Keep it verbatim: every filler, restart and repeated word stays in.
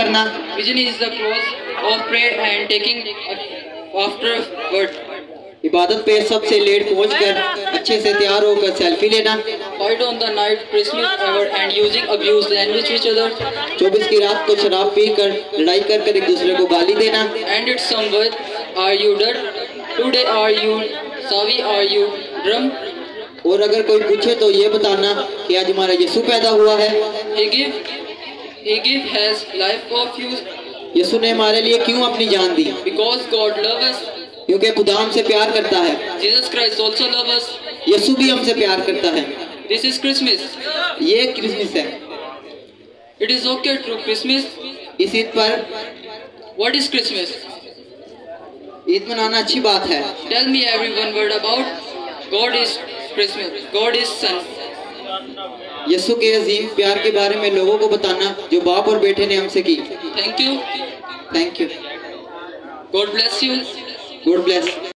करना। Vision is the close of prayer and taking afterward. इबादत पे सबसे लेट पहुंचकर अच्छे से तैयार होकर सेल्फी लेना। Fight on the night, Christmas hour and using abuse language each other. चौबीस की रात को शराब पीकर लड़ाई कर कर एक दूसरे को गाली देना। And it's somewhere, are you dead? Today are you savvy? Are you drum? और अगर कोई पूछे तो ये बताना कि आज हमारा यीशु पैदा हुआ है। He give, he give has life of you. यीशु ने हमारे लिए क्यों अपनी जान दी? Because God loves us. क्योंकि खुदा हमसे प्यार करता है। Jesus Christ also loves us. यीशु भी हमसे प्यार करता है। This is Christmas. ये क्रिसमस है। It is okay to Christmas. इस ईद पर What is Christmas? ईद मनाना अच्छी बात है। Tell me everyone word about God is Christmas. God is Son. यीशु के अजीम प्यार के बारे में लोगों को बताना जो बाप और बेटे ने हमसे की। Thank you. Thank you. God bless you. God bless.